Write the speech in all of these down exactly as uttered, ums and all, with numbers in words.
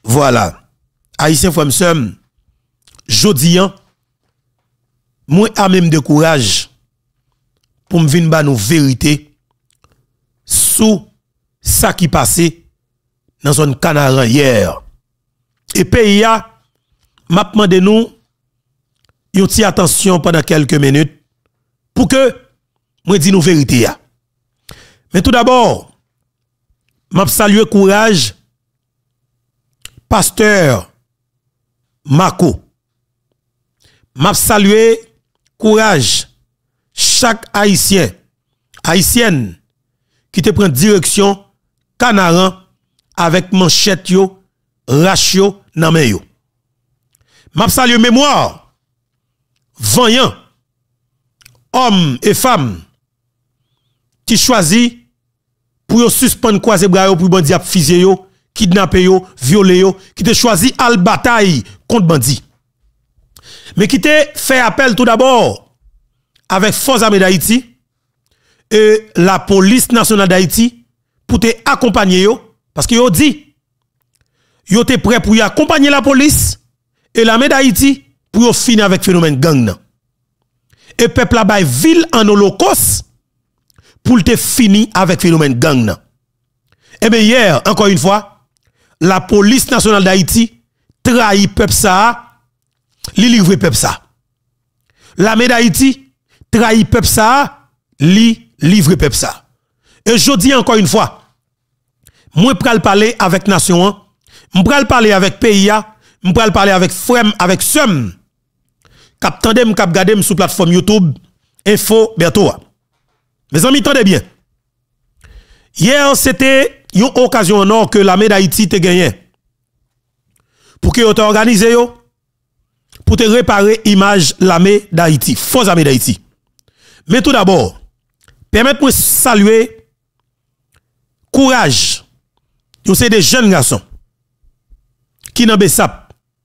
Voilà. Haïtien frère m'sem, jodi an, moi a même de courage pour me venir ba nous vérité sous ça qui passé dans zone Canaran hier. Et pays a m'a demandé nous yon ti attention pendant quelques minutes pour que moi dis nous vérité ya. Mais tout d'abord, m'a saluer courage pasteur Mako. M'a saluer courage chaque haïtien, haïtienne qui te prend direction Canaran avec manchette yo, ratio nan men yo. M'a saluer mémoire vaillant hommes et femmes qui choisit pour yo suspendre croiser bras yo pour bandi ap fusiller yo, kidnapper yo, violer yo, qui te choisi al bataille contre bandi. Mais qui te fait appel tout d'abord avec Forces armées d'Haïti et la police nationale d'Haïti pour te accompagner yo parce que yo dit yo te prêt pour y accompagner la police et l'armée d'Haïti pour yo finir avec phénomène gang nan. Et peuple la bay ville en holocauste pour te finir avec phénomène gang nan. Et bien hier encore une fois la police nationale d'Haïti trahit peuple ça, li livre peuple ça. L'armée d'Haïti trahit peuple ça, li livre peuple ça. Et je dis encore une fois, moi pral parler avec nation, moi pral parler avec pays, moi pral parler avec frère, avec somme. Kap tandem kap gadem sur plateforme YouTube Info Berto. Mes amis, tendez bien. Hier c'était une occasion en or que l'armée d'Haïti te gagné pour que vous organisé yo pour te réparer image l'armée d'Haïti, Forces armées d'Haïti. Mais tout d'abord, permettez-moi de saluer courage. Vous c'est des jeunes garçons qui n'ont pas sap.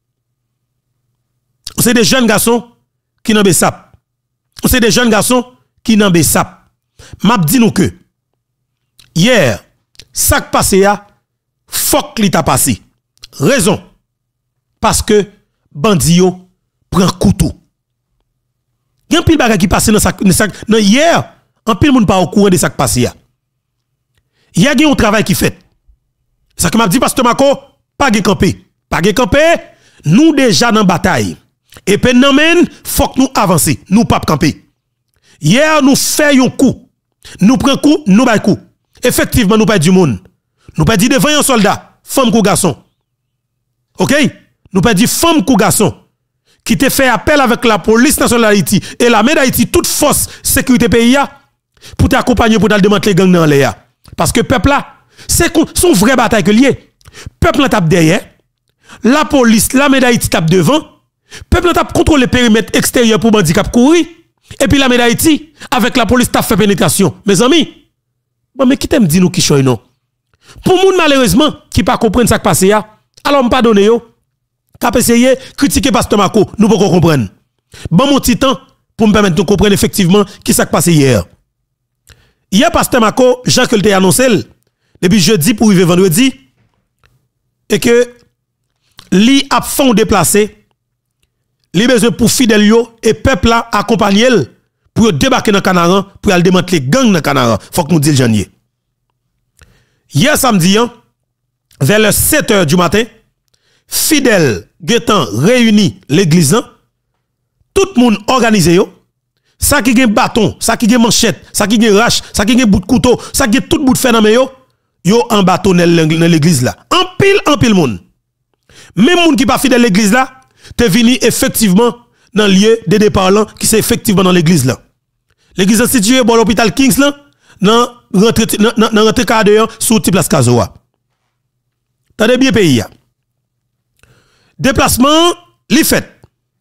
C'est des jeunes garçons qui n'ont pas sap. C'est des jeunes garçons qui n'ont pas sap. M'a dit nous que hier ça qui passé ya fuck li t'a passé. Raison parce que bandi yo prend couteau. Il y a un pile bagay qui passe dans ça dans hier, un pile moun pas au courant de ça qui passe ya. Il y a un travail qui fait. Ça que m'a dit pasteur Mako, pas de camper, pas de camper, nous déjà dans bataille. Et puis nan men, faut que nous avancer, nous pas camper. Hier nous fait un coup. Nous prenons coup, nous bay coup. Effectivement nous pas du monde. Nous pas dit devant un soldat, femme ou garçon. OK? Nous pas dit femme ou garçon qui te fait appel avec la police nationale d'Haïti et l'armée d'Haïti toute force sécurité pays pour t'accompagner pour t'aller démanteler gang dans l'air. Parce que peuple là, c'est son vrai bataille que lié. Peuple là tape derrière, la police, l'armée d'Haïti tape devant, peuple là tape contrôle le périmètre extérieur pour bandi cap courir et puis l'armée d'Haïti avec la police tape fait pénétration. Mes amis, bon mais qui t'aime dire nous qui choy non. Pour moun malheureusement qui pas comprendre ça qui passe ya, alors m'pas donner yo, cap essayer critiquer pasteur Mako, nous pas comprendre. Bon mon petit temps pour me permettre de comprendre effectivement qui ça qui passe hier. Hier pasteur Mako, Jean que t'a annoncé depuis jeudi pour arriver vendredi et que li a fond déplacé, li besoin pour fidèle yo et peuple là accompagner pour débarquer dans Canaran pour aller démanteler gang dans Canaran. Faut que nous disions janvier. Hier samedi hein, vers les sept heures du matin, fidèles getan réuni l'église, tout le monde organisé yo, ça qui gen bâton, ça qui gen manchette, ça qui gen rache, ça qui gen bout de couteau, ça qui gen tout bout de fer dans yo, yo en bâton dans l'église là. En pile en pile monde. Même monde qui pas fidèle l'église là, te vini effectivement dans le lieu de départ là qui c'est effectivement dans l'église là. L'église est située dans l'hôpital Kings là, dans rentrée dans rentrée cadre sous type place Kazoa. Tendez bien pays ya. Déplacement li fait.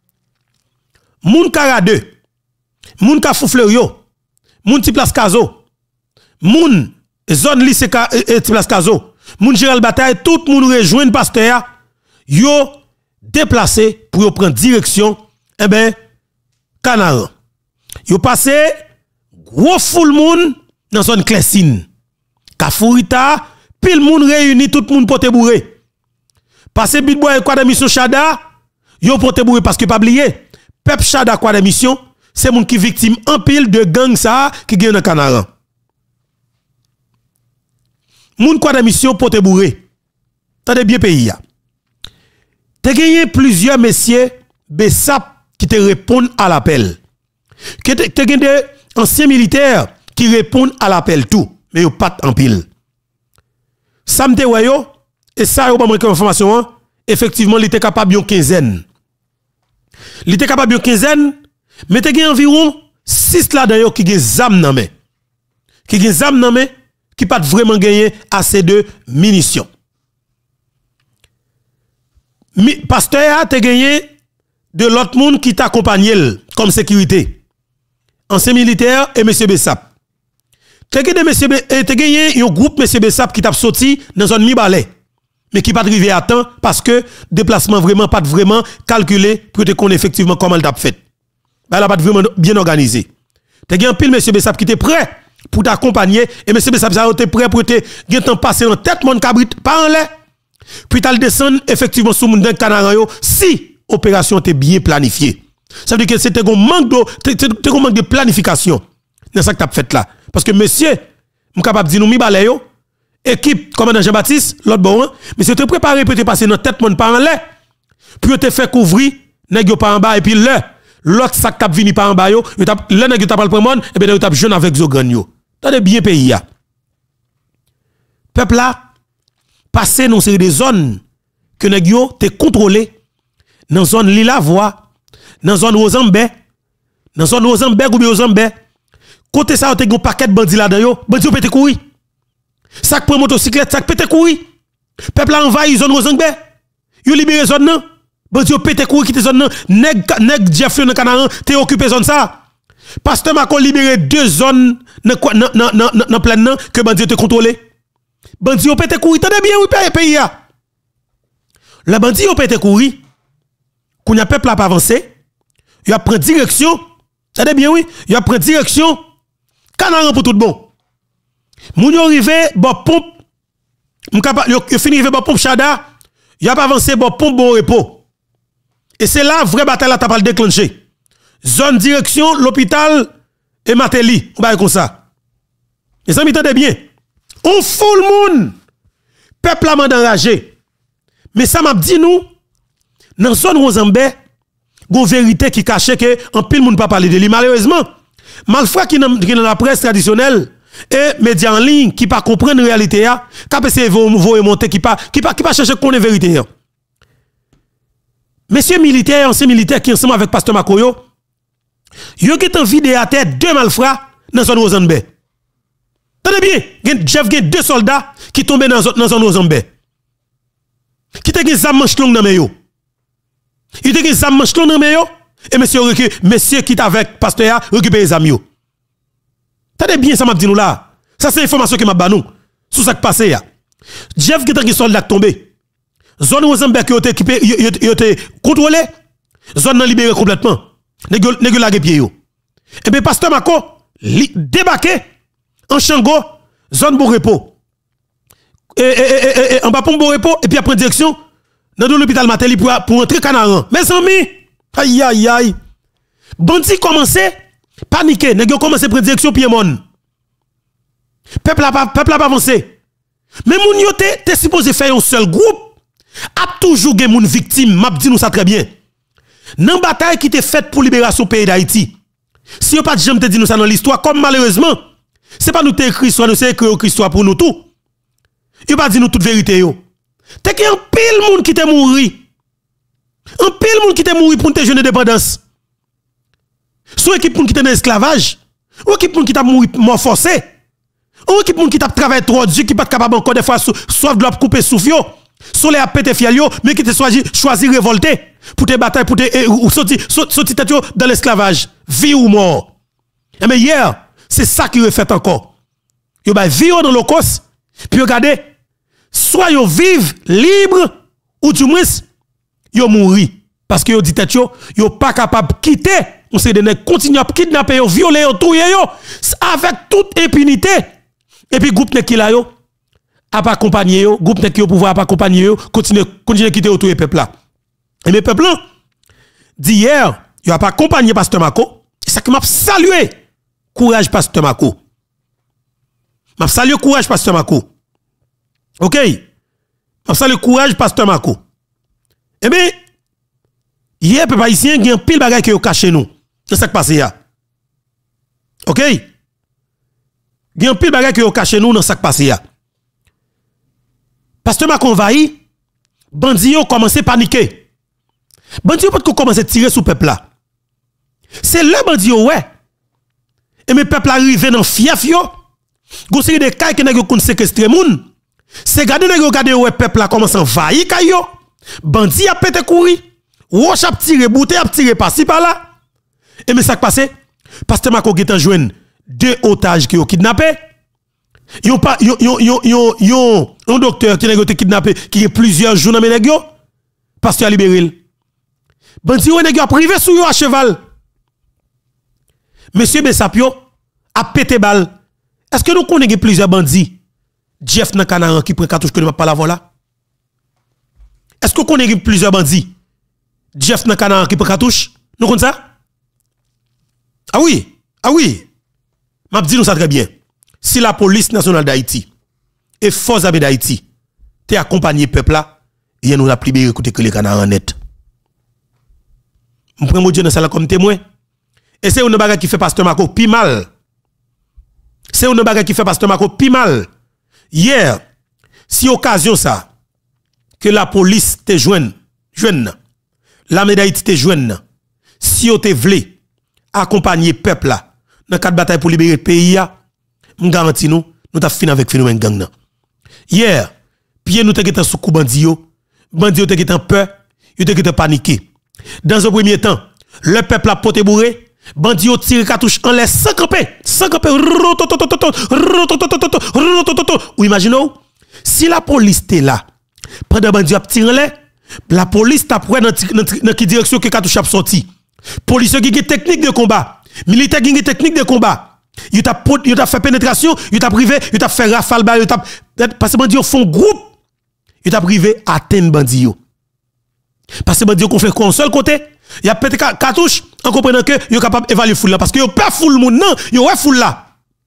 Moun Kara deux, moun ka Foufleur yo, moun type place Kazo, moun zone lycée type place Kazo, moun Gérald Bataille, tout moun rejoindre pasteur yo déplacé pour yo prendre direction eh ben Canaran. Yo passé gros foule moun dans zone Clessine. Kafourita, pile moun réuni tout moun pote bourré. Parce que Bitboy quoi de mission Chada, yo pote bourré parce que pas oublier. Peuple Chada quoi de mission, c'est moun qui victime en pile de gang ça qui gagne dans Canaran. Moun quoi de mission pote bourré. Tendez bien pays ya. Te gagné plusieurs messieurs Bessap qui te répondent à l'appel. Que te gagné des anciens militaires qui répondent à l'appel tout, mais yo pas en pile. Ça me te wayo et ça yo pas manquer information, effectivement, il était capable yon quinzaine. Il était capable yon quinzaine, mais te gagné environ six là-dedans qui gen zam nan men. Qui gen zam nan men qui pas vraiment gagné assez de munitions. Mi, pasteur a te gagné de l'autre monde qui t'accompagne comme sécurité. Ancien militaire et monsieur Bessap. Te gagné monsieur te gagné un groupe monsieur Bessap qui t'a sorti dans zone mi-balai. Mais qui pas arrivé à temps parce que déplacement vraiment pas vraiment calculé pour te connaître effectivement comment il t'a fait. Bah là pas vraiment bien organisé. Te gagné un pile monsieur Bessap qui était prêt pour t'accompagner et monsieur Bessap ça était prêt pour te gagner temps passer en tête mon cabrit pas en l'air. Puis tu descendre effectivement sous moun Canaran yo si opération était bien planifiée. Ça veut dire que c'était un manque de un manque de planification dans ça que tu as fait là parce que monsieur m capable dire nous mi balé yo équipe commandant Jean-Baptiste l'autre bon monsieur te préparé pour te passer dans tête monde par en l'air puis te fait couvrir nèg yo par en bas et puis là l'autre ça t'a vini par en bas yo le nèg yo t'a pas le prendre et ben yo t'a jeune avec zo grand yo. Tendez bien pays ya. Peuple là passer dans série de zones que nèg yo te contrôlé dans zone Lila Voie, dans zone Ozambe, dans zone Ozambe ou bien Ozambe. Côté ça te gon paquet de bandits là-dedans yo, bandits pété courir. Ça prend motocyclette, ça pété courir. Peuple envahi zone Ozambe. Yo libéré zone nan. Bandits pété courir quitter zone nan. Nèg nèg Jeffrey dans Canaran, te occupé zone ça. Pasteur Macron libéré deux zones dans dans dans dans plein nan que bandits te contrôlé. Bandits ont pété courir, tendez bien, oui, pays ya. Les bandits ont pété courir. Quand y a peuple a pas avancé, il a pris direction, tendez bien, oui, il a pris direction, Canaran pour tout bon. Moun yo rivé, bon pompe, m'capable, yo fini rivé bon pompe Chada, il a pas avancé bon pompe bon repos. Et c'est là, vraie bataille la t'a déclenché. Zone direction, l'hôpital et Mateli, on va comme ça. Les amis, tendez bien. On fout le monde. Peuple a enragé. Mais ça m'a dit nous, dans la zone Ozambe, il y a une vérité qui cache que en pile monde pas parler de lui. Malheureusement, malfrats qui dans la presse traditionnelle et médias en ligne qui pas comprendre la réalité, qui pas essayer de monter, qui pas qui pas qui pas chercher connaître la vérité. Messieurs militaires, anciens militaires qui ensemble avec pasteur Makoyo, ils ont une vidéo à tête deux malfrats dans la zone Ozambe. Tenez bien, Jeff gen deux soldats qui tombent dans dans zone Ozambe. Qui te gen zam manche long dans yo. Il te gen zam manche long dans yo et monsieur monsieur qui est avec pasteur récupérer les amis yo. Tenez bien ça m'a dit nous là. Ça c'est information que m'a ba nous sur ça qui passé ya. Jeff gen gen soldat tombé. Zone Ozambe qui était équipé était contrôlé. Zone nan libéré complètement. Nèg nèg la pied yo. Et bien pasteur Mako débarqué en Chango, zone bon repos. Et, et, et, et en bas pour bon repos, et puis après direction, dans l'hôpital Mateli pour, pour entrer Canaran. Mes amis, aïe aïe aïe. Bandi commencé, paniquer, nèg yo commencé prendre direction Piémon. Peuple a pas peuple a pas avancé. Mais moun yo te, te supposé faire un seul groupe, a toujours gen moun victime, m'a dit nous ça très bien. Nan bataille qui était faite pour libération pays d'Haïti. Si yo pas jamais te dit nous ça dans l'histoire, comme malheureusement c'est pas nous te écrit soit nous c'est écrit histoire pour nous tout. Il pas dit nous toute vérité yo. T'es qu'il y a un pile monde qui t'est mouri. Un pile monde qui t'est mouri pour te jeune indépendance. Soit équipe monde qui t'est dans esclavage, ou équipe monde qui t'a mouri mort forcé. Ou équipe monde qui t'a travaillé trop dur qui pas capable encore des fois soif de couper souffle yo. Soleil a pété fiel yo, mais qui te choisi choisi révolter pour te bataille pour te ou sortir sortir tête yo dans l'esclavage, vie ou mort. Et mais hier c'est ça qui refait encore. Yo ba vivre dans l'Holocauste, puis regardez, soit yo vive libre ou du moins yo mouri parce que yo dit tête yo, yo pas capable quitter, on sait de nèg continuer à kidnapper yo, violer yo, touyer yo avec toute impunité. Et puis groupe nèg qui la yo a pas accompagner yo, groupe nèg qui au pouvoir a pas accompagner yo, continue continue quitter autour du peuple là. Et mes peuples d'hier, il a pas accompagné pasteur Marco, c'est ça que m'a salué. Courage pasteur Marco. M'a salué courage pasteur Marco. OK? M'a salué courage pasteur Marco. Eh bien, hier peuple haïtien il y a un pile bagay qui yo caché nous. C'est ça qui passe là. OK? Il y a un pile bagay qui yo caché nous dans ça qui passe là. Pasteur Marco envahi, bandi yo commencé à paniquer. Bandi yo peut commencer à tirer sur peuple là. C'est le bandi yo ouais. Et mes peuple arrivé dans fief yo. Gon série de kay qui nèg yo kon séquestrer moun. C'est garder nèg yo garder ouais peuple là commence à envahir kay yo. Bandi a pété courir. Roche a tiré, bouté a tiré par-ci par-là. Et mais ça qui passe, pasteur Marco qui est en joine deux otages qui ont kidnappé. Yon pas yon yon yon yon yon un docteur qui a été kidnappé qui est plusieurs jours dans nèg yo. Pasteur libéré. Bandi yo nèg yo privé sou yo à cheval. Monsieur Bessapio a pété balle. Est-ce que nous connaissons plusieurs bandits? Jeff nan Canaran qui prend cartouche que ne m'a pas la voilà. Est-ce que vous connaissez plusieurs bandits? Jeff nan Canaran qui prend cartouche? Nous connaissons ça? Ah oui, ah oui. M'a dit nous ça très bien. Si la police nationale d'Haïti et forces armées d'Haïti t'es accompagné peuple là, il nous a libéré écouter que les Canaran net. Je prends mon Dieu dans ça comme témoin. Et c'est une bagarre qui fait pasteur Marco pi mal. C'est une bagarre qui fait pasteur Marco pi mal. Hier, si occasion ça, que la police te joigne, joigne, l'armée d'Haïti te joigne, si vous te voulez accompagner peuple là, dans quatre batailles pour libérer le pays, je garantis nous, nous avons fini avec le phénomène gang. Hier, pied nous te sous coup bandi yo, bandi yo te peur, yo te paniqué. Dans un premier temps, le peuple a poté bourré, bandi yo tire cartouche en l'air sans camper, sans camper. Ou imaginez, si la police était là, pendant bandi a tiré en l'air, la police t'a pris dans quelle direction que cartouche a sorti. Police qui a technique de combat, militaire qui a technique de combat. Il t'a fait pénétration, il t'a privé, il t'a fait rafale, il t'a parce que bandi yo font groupe, il t'a privé atteindre bandi yo. Parce que bandi yo qu'on fait quoi un seul côté, il y a pété cartouche en comprenant que yo capable d'évaluer foule là parce que yo pas foule moun non, yo ouais foule là.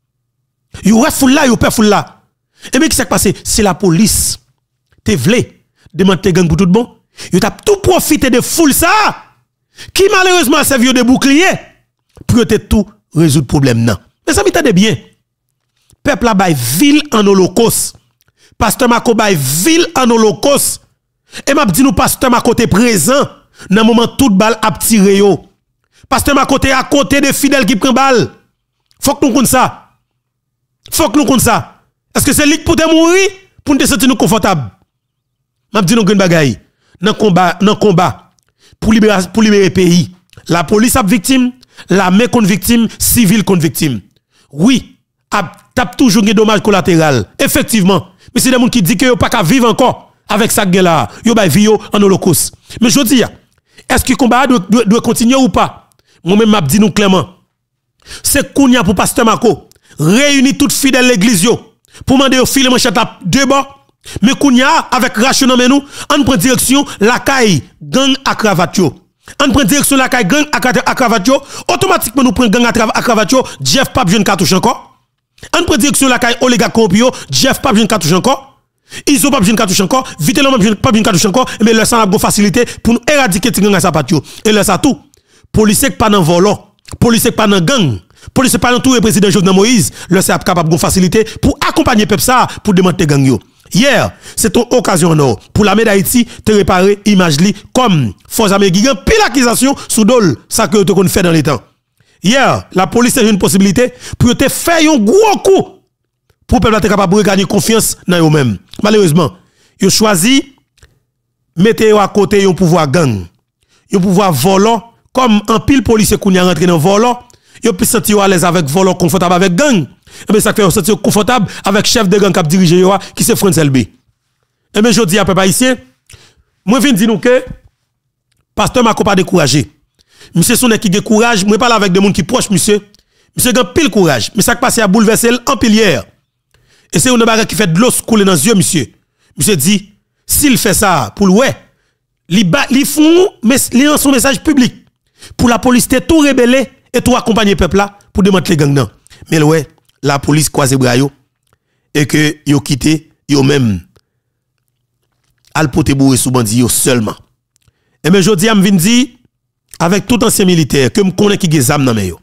Yo ouais foule là, yo pas foule là. Et bien qui s'est passé, c'est la police te vle démanteler gang pour tout bon. Yo t'a tout profité de foule ça qui malheureusement servi de bouclier pour te tout résoudre problème non. Mais ça m'entendez bien. Peuple là bay ville en holocauste. Pasteur Marco bay ville en holocauste. Et m'a dit nous pasteur Marco te présent dans moment toute balle a tiré yo. Pasteur Marco te à côté des fidèles qui prend balle. Faut que nous connaisse ça. Faut que nous connaisse ça. Est-ce que c'est lui pour te mourir pour nous sentir nous confortable? M'a dit nous une bagaille. Dans combat, dans combat pour libérer pour libérer pays. La police a victime, l'armée contre victime, civil contre victime. Oui, a tape toujours des dommages collatéraux. Effectivement, mais c'est des gens qui disent que yo pas qu'à vivre encore avec ça là, yo ba vivre en holocauste. Mais je dis, est-ce que le combat doit, doit, doit continuer ou pas? Moi-même m'a dit nous clairement. C'est kounya pour pasteur Marco réunir toutes fidèles de l'église yo pour demander au filer manchette à deux bords. Mais kounya avec rachon nous, on prend direction la caille gang à cravate yo. On prend direction la caille gang à cravate yo, automatiquement nous prend gang à cravate yo, Jeff pas besoin de cartouche encore. On prend direction la caille Olega Compio, Jeff pas besoin de cartouche encore. Ils ont pas besoin de cartouche encore, vite l'homme pas besoin de cartouche encore, mais leur ça a une facilité pour nous éradiquer gang à sapatio. Et leur ça tout. Policier pas dans volant, policier pas dans gang, policier pas dans tout le président Jovenel Moïse, leur ça capable de facilité pour accompagner peuple ça pour démanteler gang yo. Hier, c'est une occasion non pour l'armée d'Haïti te réparer image li comme force armée qui gagne pile accusation sous dol ça que tu qu'on fait dans les temps. Hier, la police a une possibilité pour te faire un gros coup pour peuple être capable de gagner confiance dans eux même. Malheureusement, ils choisi mettre à côté un pouvoir gang, un pouvoir volant comme un pile policier qui est rentré dans volant, ils peut sentir à l'aise avec volant confortable avec gang. Et bien ça fait sentir confortable avec chef de gang qui a dirigé qui c'est Frantz L B. Et bien je dis à peuple haïtien, moi viens dire nous que pasteur Marco pas découragé. Monsieur son qui a courage, moi parle avec des gens qui proches monsieur. Monsieur a pile courage, mais ça qui passe à bouleverser en pile hier. Et c'est une bagarre qui fait de l'eau couler dans les yeux, monsieur. Monsieur dit, s'il fait ça pour le ouais, il font son message public pour la police de tout rebeller et tout accompagner le peuple là pour démanteler les gangs. Mais ouais, la police croise bras et que yo quitté, yo même al pote bourré sous bandi yo seulement. Et mais jodi am vinn di avec tout ancien militaire que me connais qui gen zam nan men yo.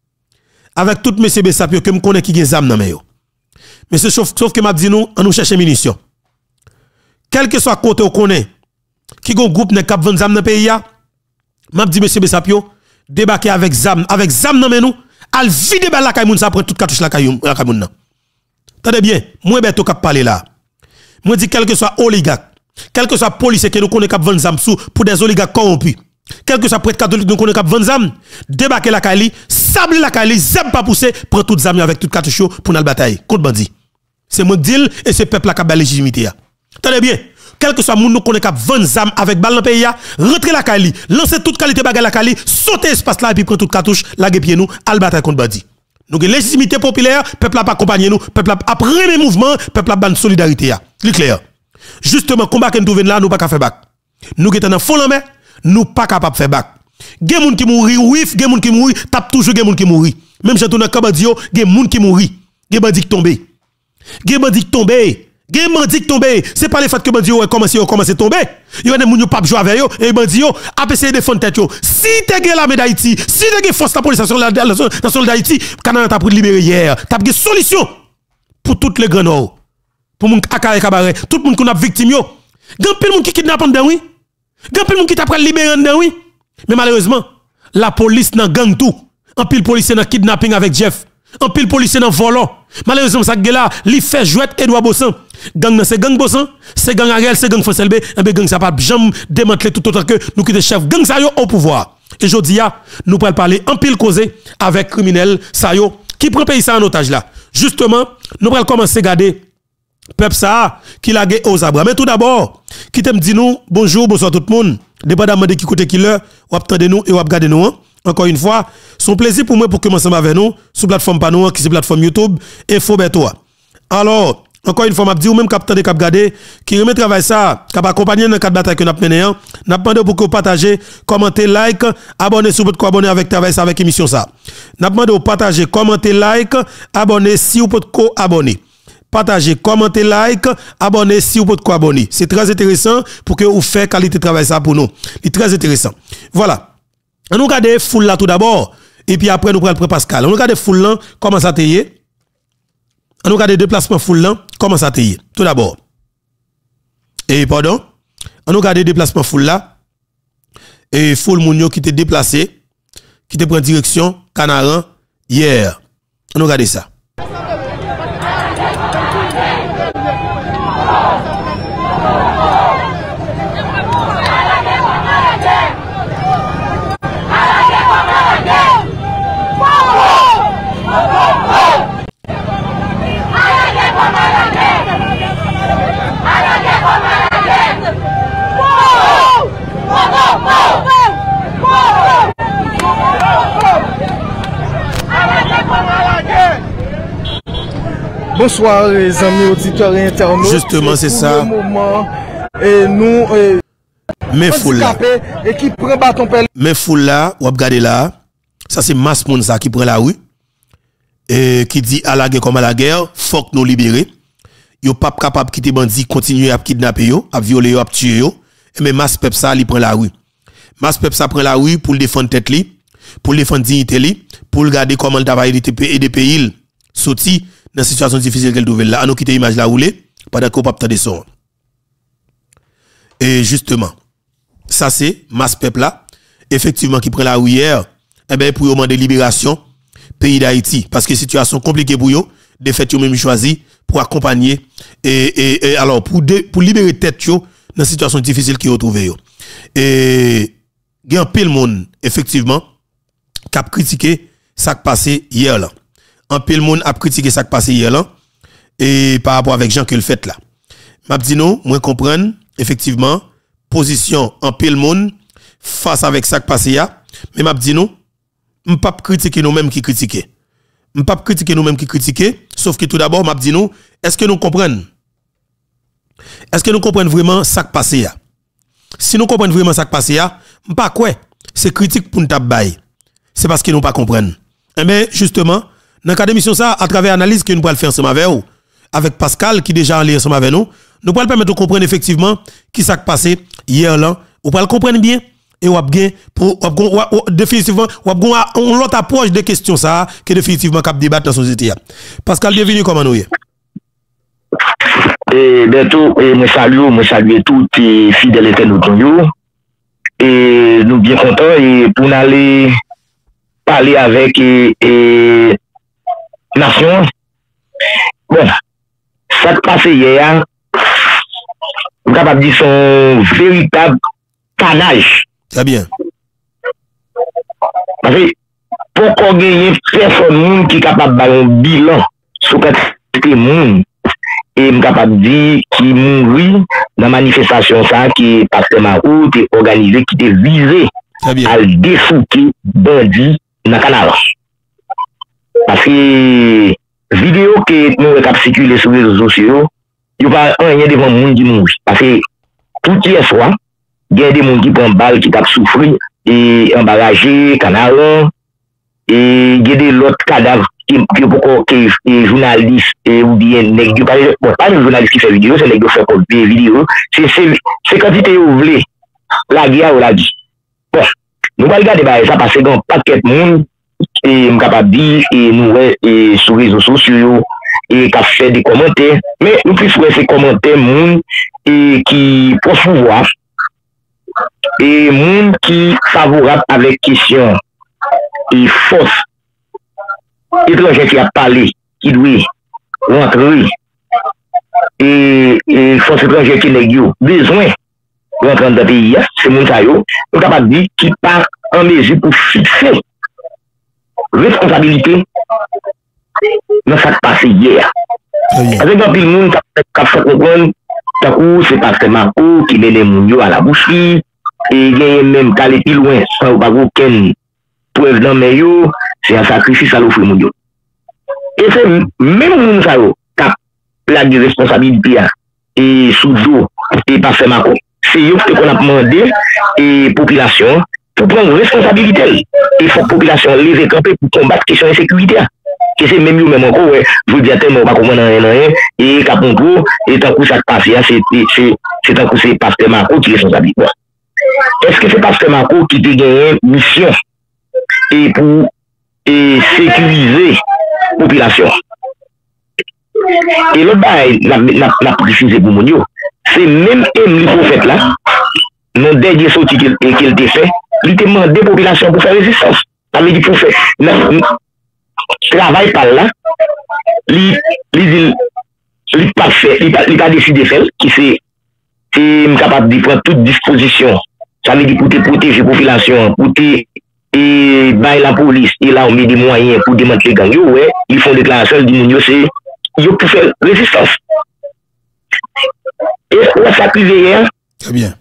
Avec tout monsieur Bessapio que me connais qui gen zam nan men yo. Monsieur sauf, sauf que m'a dit nous on nous chercher munitions. Quel que soit côté on connaît qui gon groupe nek k'ap vendre zam nan pays ya, m'a dit monsieur Bessapio débarquer avec zam avec zam nan men nous, al vide bal la kay moun sa prend toute cartouche la kay la kay moun nan. Tendez bien, moi beto k'ap parler là. Moi dit quel que soit oligarque, quel que soit policier que nous connaît k'ap vendre zam sous pour des oligarques corrompus. Quel que soit prêtre catholique nous connaît k'ap vendre zam, débarquer la kay li, sable la kay li, zam pas pousser, prend toute zam avec toute cartouche pour nous bataille contre bandi. C'est moi dit et c'est peuple la k'ap ba légitimité. Tendez bien, quel que soit moun nous connaît k'ap vendre zam avec balle dans pays ya, rentrer la kay li, lancer toute qualité bagay la kay li, sauter espace là et puis prend toute cartouche, la pied nous, al bataille contre bandi. Nous avons légitimité populaire, peuple a pas accompagné nous, peuple a après les mouvements, peuple a ban solidarité ya. C'est clair. Justement combat que nous trouve là, nous pas faire bac. Nous qui dans fond en main, nous pas capable faire bac. Gen moun qui mouri, oui, gen moun qui mouri, tape toujours gen moun qui mouri. Même si dans Kabadio, gen moun qui mouri, gen bandi qui tomber. Gen bandi qui tomber. Gen bandi qui tomber, c'est pas le fait que bandi yo commencé yo commencé tomber. Yo ne moun yo pas jouer avec yo et bandi yo a essayé de défendre tête yo. Si t'es gen la médaille d'Haïti, si t'es gen force la police nationale d'Haïti, Canada t'a pour libérer hier, t'as gen solution pour toutes les grands pour moun akare cabaret, tout moun qu'on a victime yo. Gen pile moun qui kidnappe en dedans oui. Gen pile moun qui t'a pral libérer en dedans oui. Mais malheureusement, la police nan gang tout. En pile policier nan kidnapping avec Jeff. En pile policier nan volant. Malheureusement ça là, li fait jouet Edouard Bossan. Gang c'est gang Bossan, c'est gang Ariel, c'est gang Fonselbe, et bien gang ça pas jamais démanteler tout autant que nous qui des chefs gang ça yo au pouvoir. Et jodi a, nous pourrons parler en pile causer avec criminel ça yo qui prend pays ça en otage là. Justement, nous pourrons commencer à regarder peuple ça qui l'a aux abras. Mais tout d'abord, qui t'aime dit nous bonjour, bonsoir tout le monde. Dépendamment de qui côté qui l'heure, ou attendez nous et ou regarder nous. Hein? Encore une fois, son plaisir pour moi pour commencer avec nous sur plateforme Panou qui c'est plateforme YouTube Info Bertois. Alors, encore une fois, m'a dit ou même capitaine de cap garder qui remet travail ça, cap accompagner dans cadre bataille que n'a mené, n'a demandé pour que vous partagez, commentez, like, abonnez sur votre abonner avec travail ça avec émission ça. N'a demandé de partager, commenter, like, abonner si vous pouvez co-abonner. Partagez, commentez, like, abonnez si vous pouvez co-abonner. C'est très intéressant pour que vous fassiez qualité de travail ça pour nous. C'est très intéressant. Voilà. On nous regarde foule là tout d'abord et puis après nous prenons le Pascal. On nous regarde foule là comment ça t'est. On nous regarde déplacement foule là comment ça t'est. Tout d'abord. Et pardon. On nous regarde déplacement foule là et foule mounio qui t'est déplacé qui te prend direction Canaran hier. On nous regarde ça. Bonsoir les amis auditeurs et internautes. Justement c'est ça. Moment et nous et mais foule là. Et qui prend bâton pelle. Mais foule là, ou regarder là, ça c'est masse monde ça qui prend la rue et qui dit à la guerre comme à la guerre, faut que nous libérer. Yo pas capable quitter bandi continuer à kidnapper yo, à violer yo, à tuer yo. Et mais masse peuple ça, il prend la rue. Masse peuple ça prend la rue pour défendre tête li, pour défendre dignité li, pour regarder comment le travail des pays sorti dans une situation difficile qu'elle trouve là. On nous quitte l'image là rouler pendant qu'on pas de son. Et justement, ça c'est masse peuple là, effectivement qui prend la rue hier, eh ben pour demander libération pays d'Haïti parce que situation compliquée pour yo, de fait yo même choisi pour accompagner et, et, et alors pour de, pour libérer tête yo dans situation difficile qui yo trouvé yo. Et il y a pile monde effectivement qui a critiqué ça qui passé hier là. Un pile monde a critiqué ça qui passé hier là et par rapport avec Jean que le fait là. M'a dit non, moi comprendre effectivement position en pile monde face avec ça qui passé hier, mais m'a dit non, m'pas critiquer nous même qui critiquer. pas critiquer nous-mêmes qui critiquer, sauf que tout d'abord, m'a dit nous, est-ce que nous comprenons? Est-ce que nous comprenons vraiment ça qui passe? Si nous comprenons vraiment ça qui passe, pas quoi, c'est critique pour nous taper. C'est parce que nous pas comprendre. Eh bien, justement, dans le cas d'émission ça, à travers l'analyse que nous pourrons faire ensemble avec vous, avec Pascal qui déjà en lien ensemble avec nous, nous pourrons permettre de comprendre effectivement qui s'est passé hier là. Vous pourrez le comprendre bien et vous avez pour définitivement vous avez une autre approche de questions ça que définitivement cap débattre dans la société. Pascal, bienvenue comment nous. Et bientôt, et me salue, me salue tous les fidèles internautes. Et nous bien contents et pour aller parler avec et, et nation. Bon, ça qui passe hier, je suis capable de dire son véritable canage. Très bien. Parce que pour qu'on gagne personne qui est capable de faire un bilan sur le monde, et je suis capable de dire qu'il mourit dans la manifestation ça qui est parce que ma route est organisée, qui est visée à défouquer bandit dans le canal. Parce que vidéo que nous avons circulé sur les réseaux sociaux, il n'y a pas rien devant le monde qui mourit. Parce que tout hier soir, il y a des gens qui prennent balle, qui ont souffert, et embarrassé, canal, et il y a des autres cadavres qui sont des journalistes ou bien nègres. Pas les journalistes qui font vidéo, c'est les nègres qui font des vidéos. C'est quantité où vous voulez. La guerre ou la vie. Bon, nous allons regarder ça parce que un paquet de monde et nous capable de dire et nous et sur les réseaux sociaux et qui fait des commentaires. Mais nous plus voir ces commentaires monde et qui pour pouvoir et monde qui favorable avec question et force étranger qui a parlé, qui doit rentrer, et, et force étrangère qui n'a besoin de rentrer dans le pays, c'est mon taillot, nous sommes capables de dire qu'il part en mesure pour fixer responsabilité dans ce qui s'est passé hier. Avec un peu de monde qui a fait comprendre, c'est parce que Marco qui mène mon à la boucherie, et il y a même qu'à aller plus loin, sans aucune preuve dans mes yeux, c'est un sacrifice à l'offre mondial. Et c'est même nous ça qui a la responsabilité et sous dos et pas fait Macron. C'est eux qu'on a demandé et population pour prendre responsabilité. Il faut que la population lève camper pour combattre la question de sécurité. Et c'est même eux même encore, je vous dis à tellement pas comment rien et capon pour et tant que ça passe, c'est tant que c'est pasteur Macron qui est responsable. Est-ce que c'est pasteur Macron qui a gagné mission et pour et sécuriser la population? Et l'autre bail, la précisé pour mon c'est même Emily Prophète là, non dernier sorti qu'il a fait, il demande des populations pour faire résistance. Ça veut dire pour faire travail par là, il il pas fait, il pas décidé de faire, qui c'est capable de prendre toute disposition. Ça veut dire pour te protéger la population, pour te et bah, la police, il a mis des moyens pour démanteler les gangs, ouais, ils font déclaration, ils disent, c'est, ils ont pu faire résistance. Et on s'est privé hier. Très bien.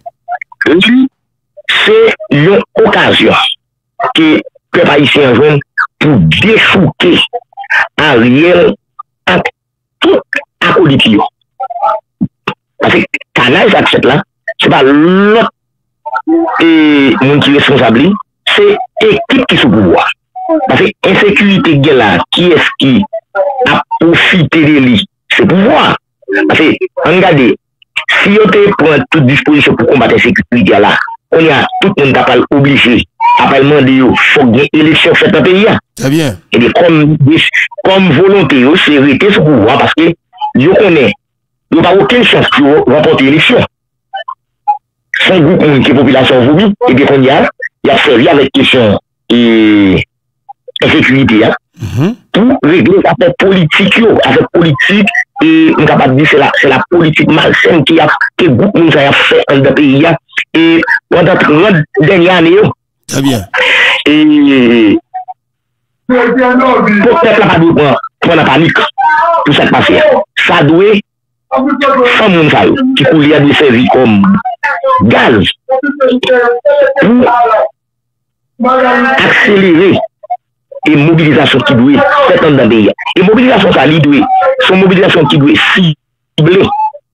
C'est une occasion que le haïtien joue pour défouquer Ariel à tout à côté. Parce que canal accepte là, c'est pas l'autre et mon qui est responsable. C'est l'équipe qui est sous pouvoir. Parce que l'insécurité là, qui est-ce qui a profité de lui? C'est pouvoir. Parce que, regardez, si on prend toute disposition pour combattre l'insécurité là, on y a tout le monde qui est obligé à demander il faut qu'il y ait une élection faite dans le pays. Très bien. Et comme, comme volonté, c'est rester sous pouvoir parce que je connais, il n'y a pas aucune chance pour remporter l'élection. Sans groupe qui est population voulu, et bien qu'on y a, il a servi avec question et sécurité hein, mm-hmm. pour régler l'affaire politique, l'affaire politique, et on est capable de dire que c'est la, la politique malsaine qui a que beaucoup de gens ont fait dans le pays et pendant trente dernières années. Très bien. Et pour que peuple n'a pas de prendre la panique pour ça qui passe. Ça doit sans monde qui pourrait être servi comme gaz pour accélérer et mobilisation qui doit faire dans le pays. Et mobilisation, ça, lui doit, son mobilisation qui doit cibler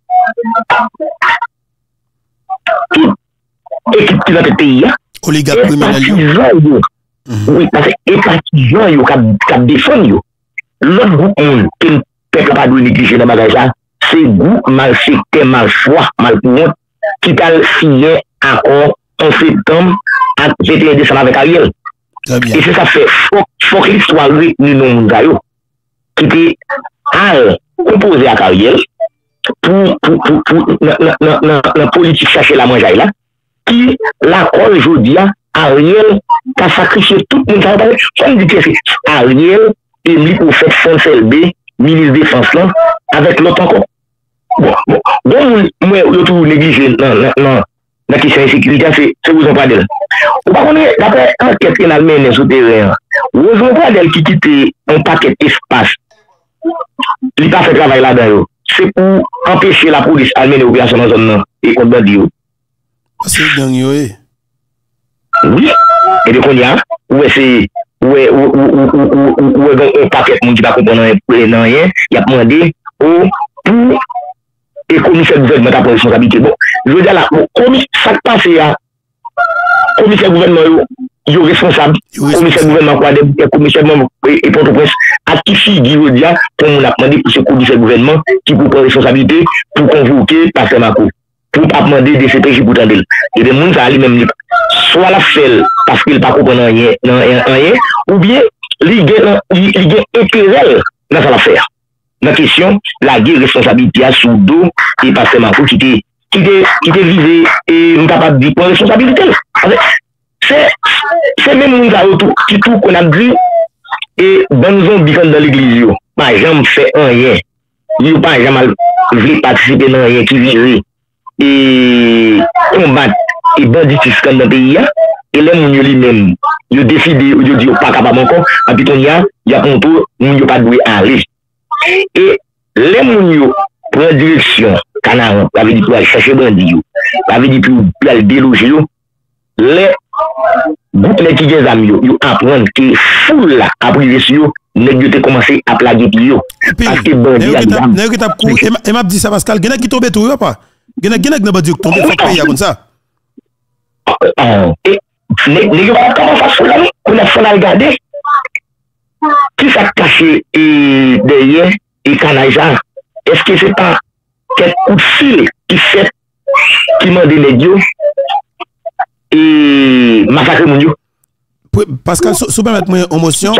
toute équipe qui est dans le pays. Oligarque criminel. Oui, parce que les partisans qui défendent, l'autre groupe qui ne peut pas négliger dans le magasin, c'est le groupe mal secteur, mal choix, mal honte, qui a signé accord en septembre à vingt et un décembre avec Ariel. Et c'est ça fait, il faut que l'histoire retenue dans le monde, qui était composé à Ariel pour la politique chercher la mangeaille là, qui l'accord aujourd'hui, Ariel a sacrifié tout le monde. On dit que c'est Ariel et lui pour faire F N C L B, ministre de la Défense là, avec l'autre encore. Bon, bon, bon, moi, je trouve négligé dans la question de sécurité, c'est vous en parlez. Par contre, d'après l'enquête qu'il a menée sur le terrain, vous en parlez qui quitte un paquet d'espace. Il n'a pas fait travail là-dedans. C'est pour empêcher la police à mener l'opération dans la zone et contre bandit. C'est gang, oui. Oui, et donc on y a, où c'est, où est, où est un paquet de monde qui va comprendre rien, il a demandé au pour et commissaire gouvernement à responsabilité. Bon, je veux dire là, bon, ça passe à commissaire gouvernement, il est responsable, commissaire gouvernement, quoi, commissaire et Port-au-Prince, à qui figure, je veux dire, comme on a demandé pour ce commissaire gouvernement qui peut prendre responsabilité pour convoquer Pasteur Marco, pour pas demander des C P J pour tendre. Et des gens, ça a lui-même, soit la fait parce qu'il ne peut pas comprendre rien, ou bien, il y a intérêt dans cette affaire. La question, la guerre responsabilité à sous dos et Pasteur Marco qui était qui était qui était visé et nous capable de prendre responsabilité. C'est c'est même nous autour qui tout qu'on a dit et dans zombies dans l'église pas jamais fait rien. Il pas jamais voulu participer dans rien qui visé et combattre et banditisme dans le pays et les gens lui-même ils décidé ils dit pas capable encore et puis il y a il y a un peu nous pas doué aller. Et les gens prennent direction, Canard, ça veut dire pour aller chercher bandit, ça veut dire pour aller déloger, les groupes qui ont des amis, ils apprennent que foule là, après les yeux, ils commencé à plaguer plus. Parce que bandit a des et m'a dit ça, Pascal, il y en a qui tombent tout, pas? Il y en a qui tombent tout, il faut payer comme ça. Et les gens, comment ça se fait? On a fait regarder. Qui s'est caché derrière et Canaïsa? Est-ce que c'est pas quelques coups de fil qui fait, qui m'a donné Dieu et massacrer mon Dieu? Pascal, si vous permettez une émotion,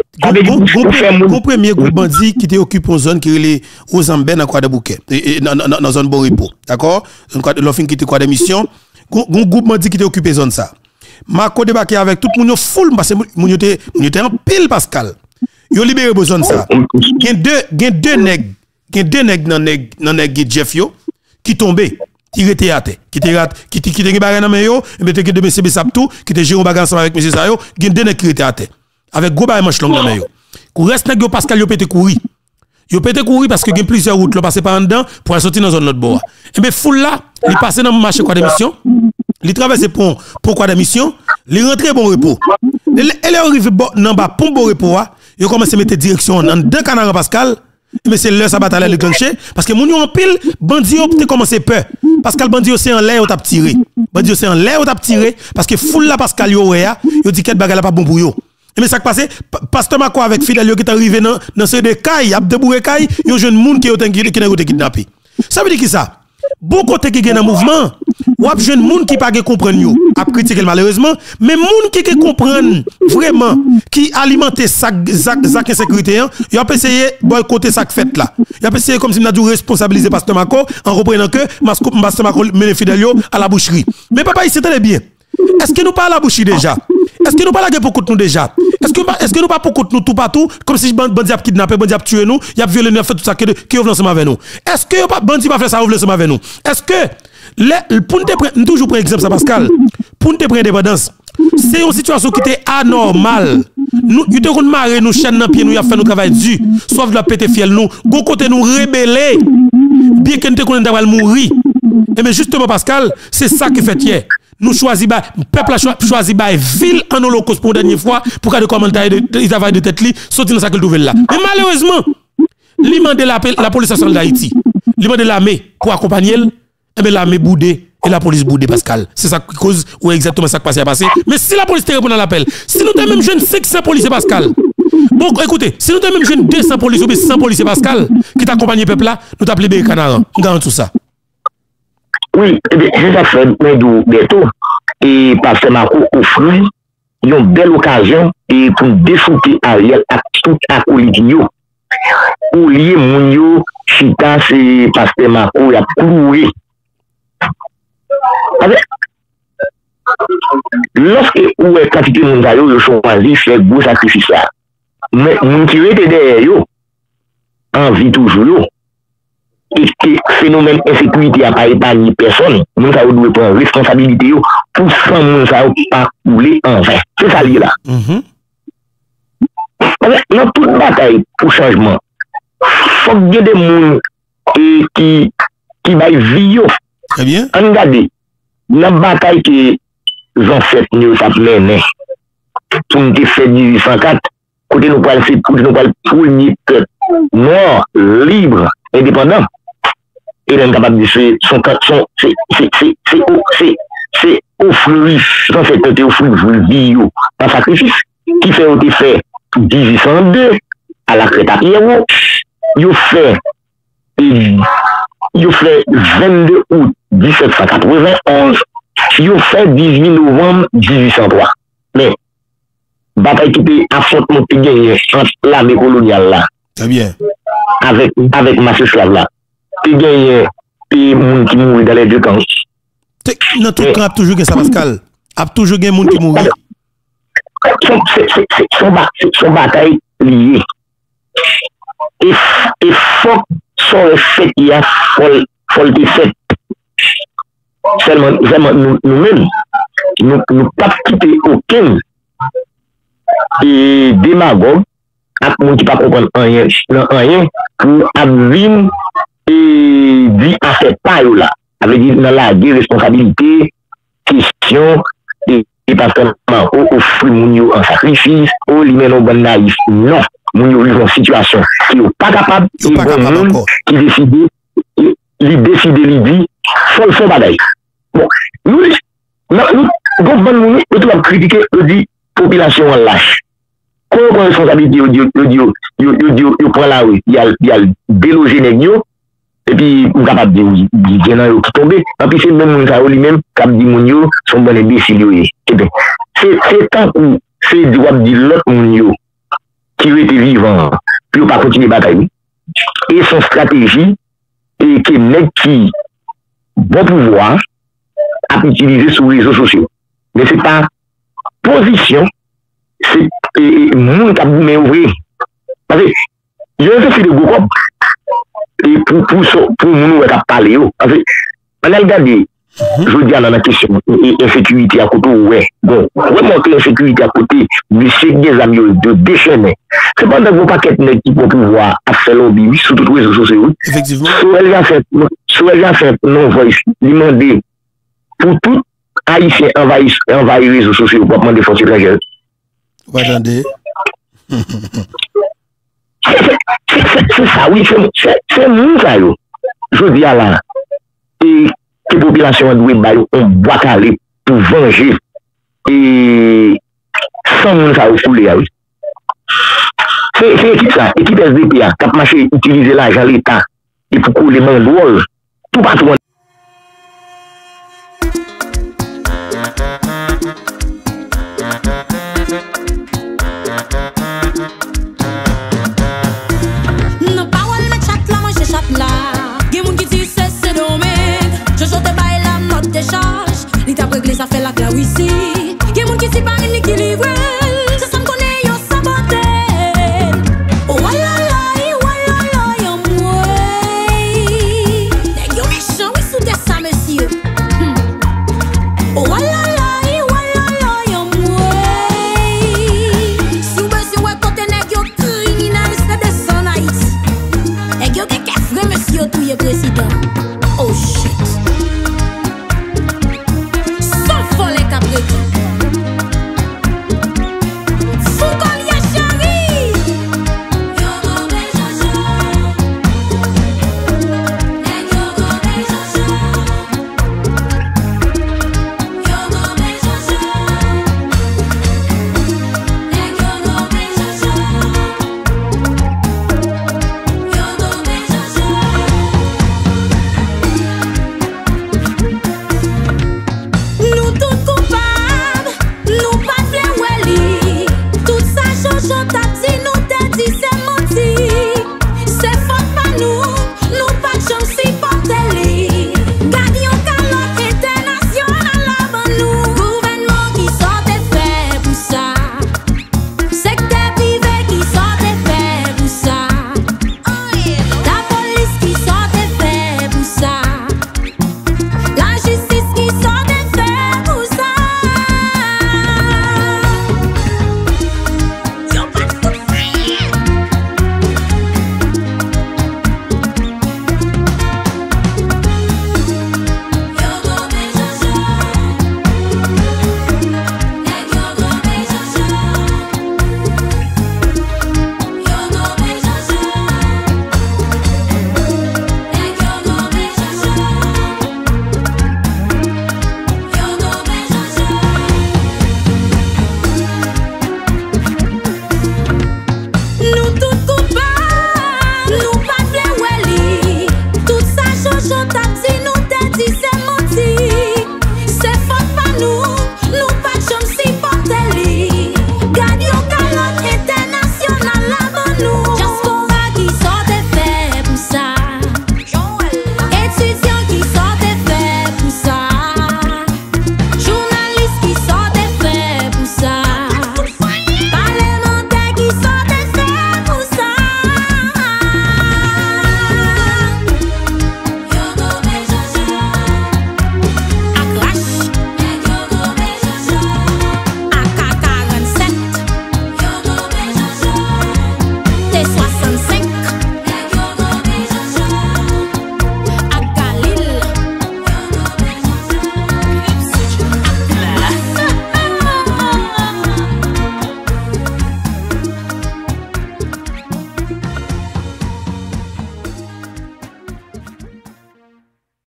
le premier groupe bandit qui était occupé en zone qui est aux Ambens dans Croix de Bouquet, dans la zone Boripo, d'accord? L'offre qui était quoi d'émission, le groupe bandit qui était occupé zone ça. Marco débarqué avec tout le monde full parce que mon était en pile Pascal. Yo libéré besoin de ça. Gen deux gen deux nèg, gen deux nèg dans nèg dans nèg Jeff yo qui tombé, qui était à terre, qui était qui qui était bagarre dans main yo, et mettait que de monsieur Besap tout, qui était géré bagarre ensemble avec monsieur ça yo, gen deux nèg qui était à terre avec gros bagarre manche longue dans main yo. Kou reste nèg yo Pascal yo pété courir. Yo pété courir parce que gen plusieurs routes là passer par en dedans pour sortir dans zone l'autre bord. Et ben foule là, il passé dans marché quoi d'émission. Il traverse pont pourquoi des missions, il rentre bon repos. Elle est arrivé dans bas pont bon repos, il commence à mettre direction dans deux canards Pascal, mais c'est là sa bataille le clencher parce que mon en pile bandi ont commencé peur. Pascal bandi c'est en l'air ou t'a tiré. Bandi c'est en l'air ou t'a tiré parce que foule la Pascal yo ya, yo dit qu'elle bagarre pas bon pour yo. Mais ça qui passé pasteur Marco avec Fidel yo qui est arrivé dans dans ce de caille, a debouré caille, yo jeune monde qui qui qui été kidnappé. Ça veut dire qui ça? Bon côté qui gagne un mouvement, ou ap jeune monde qui pas comprendre yo, a critiquer malheureusement, mais monde qui comprendre vraiment qui alimenter ça ça insécurité, il a essayé boycotter ça fait là. Il a essayé comme si n'a dû responsabiliser pasteur Marco en reprenant que pasteur Marco mène fidèle à la boucherie. Mais papa, il c'était bien. Est-ce que nous pas à la boucherie déjà? Est-ce que nous pas la guerre pour contre nous déjà? Est-ce que est-ce que nous pas pour contre nous tout partout comme si bandi a kidnappé, bandi a tué nous, il a violé nous, fait tout ça que qui revenant ensemble avec nous. Est-ce que pas bandi pas faire ça revenir ensemble avec nous? Est-ce que les pour nous toujours prendre exemple ça Pascal, pour nous prendre indépendance, c'est une situation qui était anormale. Nous nous devons marrer nous chaîne dans pied nous y a fait nous travail dur, sauf la péter fiel nous, go côté nous rebeller. Bien que nous te connaissons d'avoir mourir. Et mais justement Pascal, c'est ça qui fait hier. nous choisi ba peuple a choisi ba ville en holocauste pour dernière fois pour faire des commentaires de travail de tête li sorti dans sa nouvelle là. Mais malheureusement, li mande la la police nationale d'Haïti, li mande l'armée pour accompagner elle, et bien l'armée boudé et la police boudé Pascal. C'est ça qui cause ou exactement ça qui passe à passer. Mais si la police te répond à l'appel, si nous avons même jeune cinq cents policiers Pascal. Bon, écoutez, si nous avons même jeune deux cents policiers ou cent policiers Pascal qui t'accompagnent le peuple là, nous t'appelons des canards. On garde tout ça. Oui, c'est ça fait bientôt. Et parce que Marco offre une belle occasion et pour défouter Ariel à tout acolyte ou lier mon yo chita c'est parce que Marco a cloué. Lorsque ou est quantité mondiale yo choisi faire gros sacrifice là. Mais mon qui était derrière yo envie toujours et que phénomène insécurité a pas épargné personne, nous ça doit prendre responsabilité pour sans nous ça pas couler en vain. C'est ça là. Mhm. Dans toute bataille pour changement, faut qu'il y ait des gens qui qui qui va vivre. Très bien. Regardez, dans la bataille que j'en fait nous ça mené pour nous faire mille huit cent quatre, côté nous pas le pour nous pas le premier peuple noir libre indépendant. Et est capable de dire son son c'est c'est c'est c'est c'est offrir sans fait tenter offrir vie en sacrifice qui fait au fait dix-huit cent deux à la crête à Pierrot il fait il fait vingt-deux août dix-sept cent quatre-vingt-onze il fait dix-huit novembre dix-huit cent trois mais bataille qui était affrontement qui gagné entre l'armée coloniale là très bien avec avec masse esclave là qui gagne et moun qui mourit dans les deux camps. Dans tout camp, toujours que ça Pascal. A toujours des moun qui mourit. Son bataille liée. Et il faut son fait il y a folle folle de fait. Seulement vraiment nous-mêmes nous nous pas quitter aucun et démagogue avec moun qui pas comprendre rien rien pour abvin et dit à cette paille là avec dit dans la responsabilité question et, et parce que au offre moun en sacrifice au li men bon naïf non moun yo vivent en situation qui n'est pas capable qui pas capable qui décide li décide li dit faut le faire bagaille bon nous nous bon moun nous doit critiquer le dit population lâche comment responsabilité yo yo yo yo yo yo prend la rue il y a il y a déloger nèg yo et puis on capable de dire qu'il y a qui tomber et puis c'est même ça lui-même qui dit mon yo sont bon imbécile et bien c'est c'est tant où c'est droit de l'autre mon yo qui était vivant puis pas continuer bataille et son stratégie et qui nèg qui bon pouvoir à utiliser sur les réseaux sociaux mais c'est pas position c'est mon qui a boumé ouvrir parce que je vais faire de gros et pour pour pour nous on a parlé parce que on a regardé je dis à la question insécurité à côté ouais bon vraiment que l'insécurité à côté monsieur des amis de déchaîner c'est pas dans vos paquets qui pour pouvoir faire lobby sur tous les réseaux sociaux effectivement sur elle a fait sur elle a fait non voice demander pour tout haïtien envahir envahir les réseaux sociaux pour demander force étrangère attendez c'est ça, oui, c'est nous, ça, yo. Je dis à la, et que la population doit on boit calé pour venger, et sans nous, ça, fouler, oui. C'est équipe ça, équipe S D P A, qui a marché utiliser l'argent de l'État, et pour couler main d'ouol, tout partout. Ça fait la classe ici.